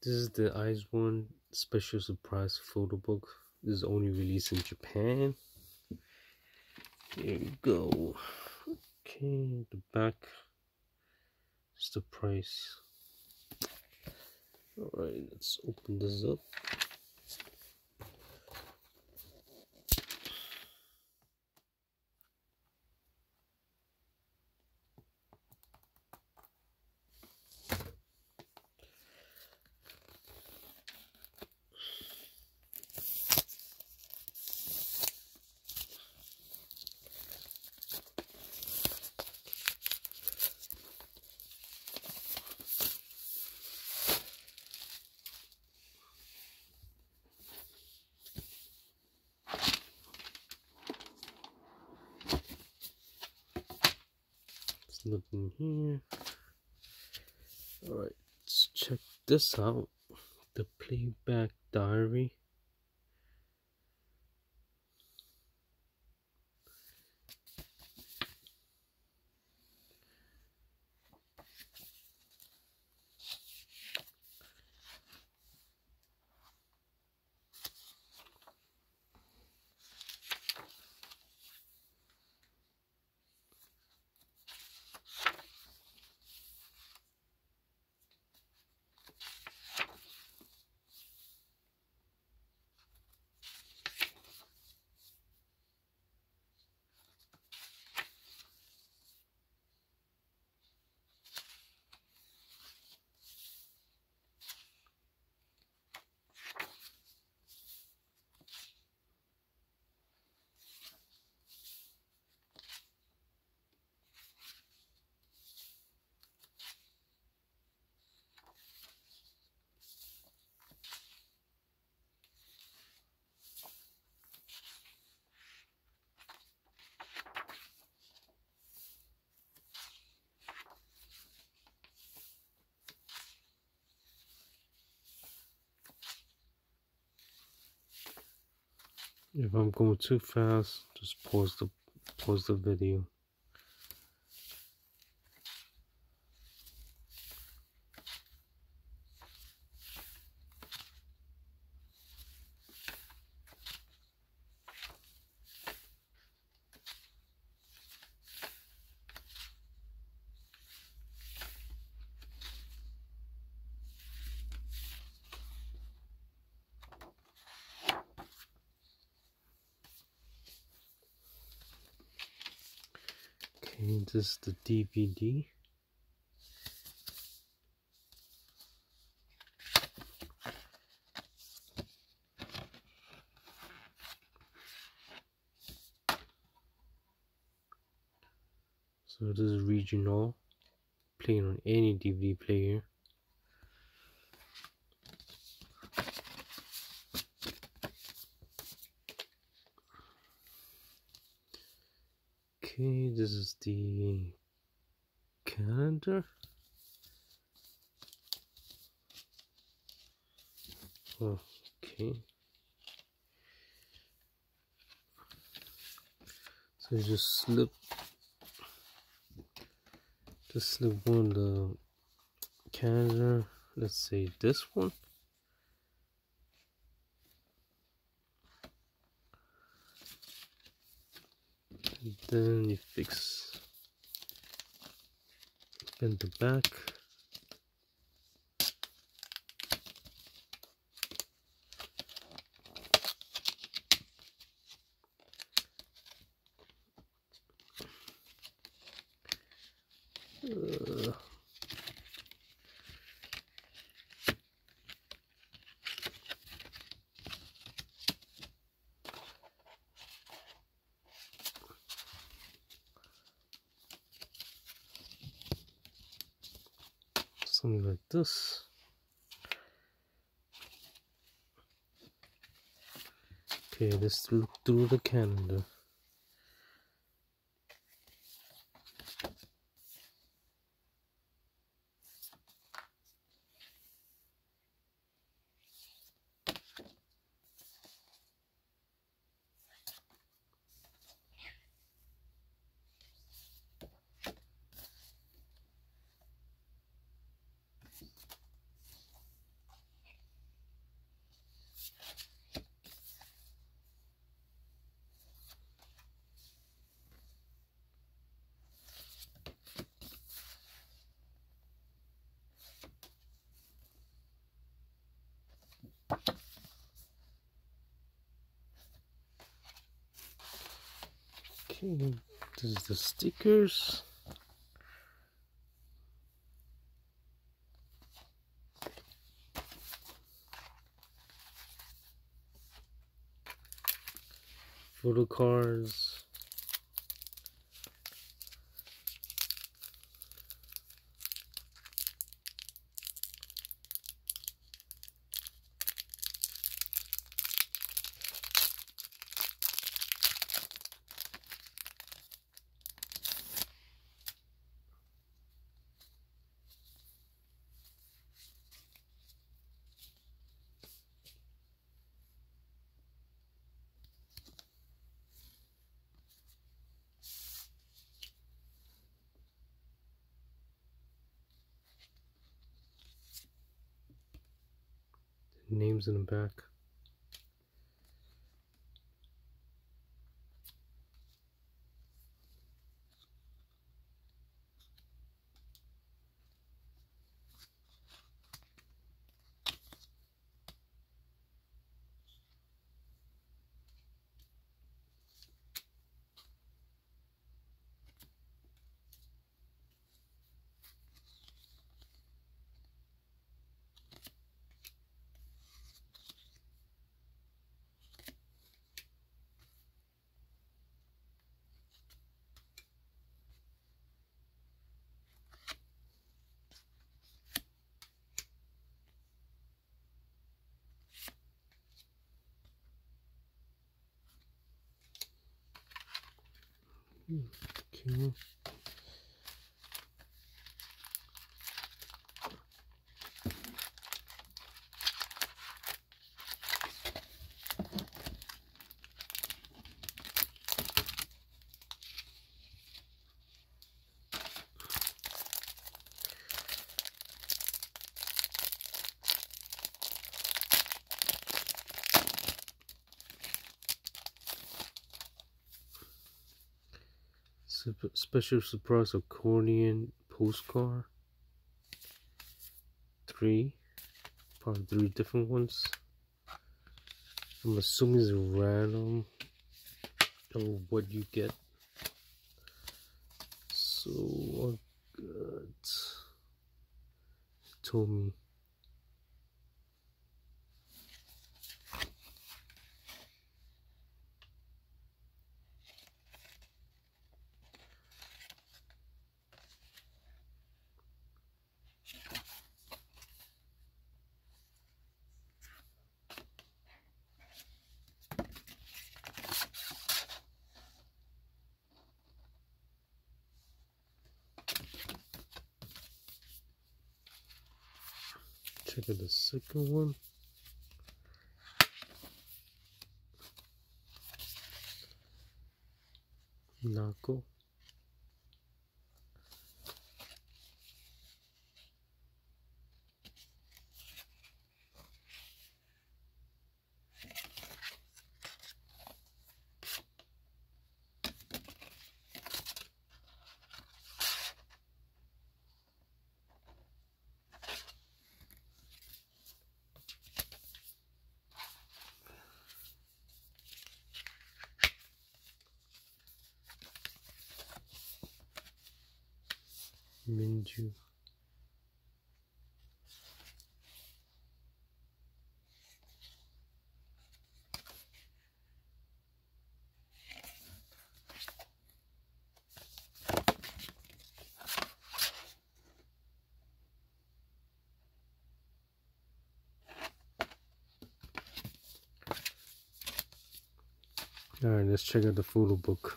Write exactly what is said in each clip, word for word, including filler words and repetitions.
This is the Eyes One special surprise photo book. This is only released in Japan. Here we go. Okay, the back is the price. Alright, let's open this up. Look in here. Alright, let's check this out. The Playback Diary. If I'm going too fast, just pause the pause the video. Okay, this is the D V D. So this is regional, playing on any D V D player. Okay, this is the calendar. Okay. So you just slip just slip one of the calendar, let's say this one. And then you fix bend the back. Uh, something like this. Okay, let's look through the calendar. Okay, this is the stickers. Photo cards. Names in the back. Okay. Special surprise accordion postcard. Three, probably three different ones. I'm assuming it's random or what you get. So what good? Told me. Check out the second one. Nako. Minju. Alright, let's check out the photo book.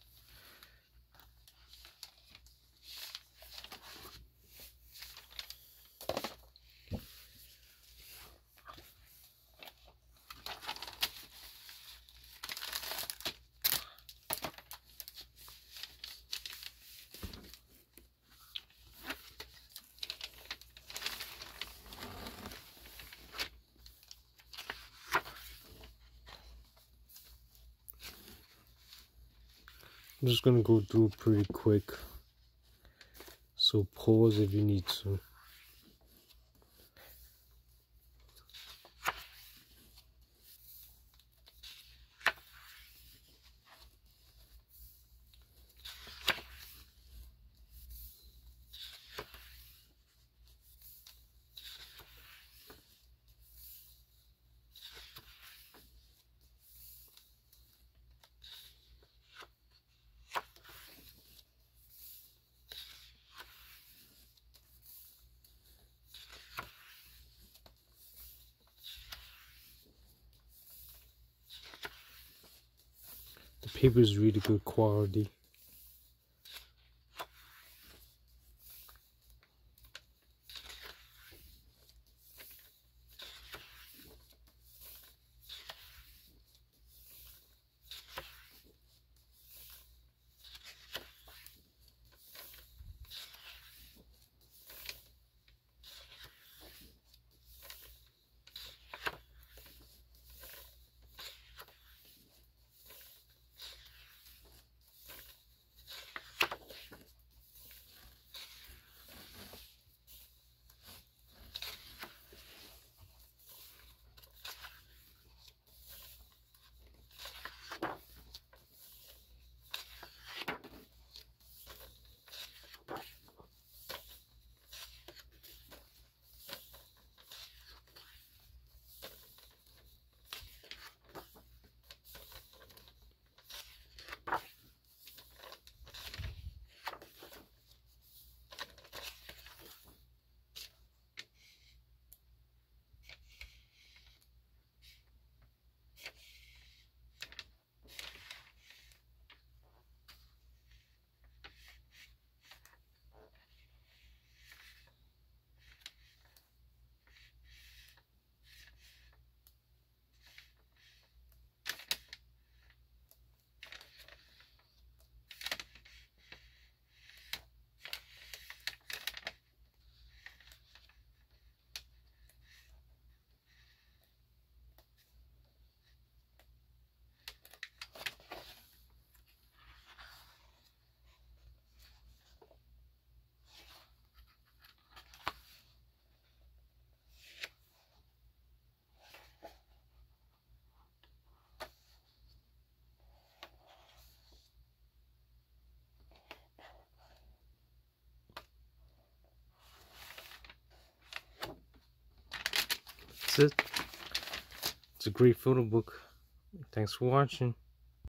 I'm just gonna go through pretty quick, so pause if you need to. paper is really good quality. That's it. It's a great photo book. Thanks for watching.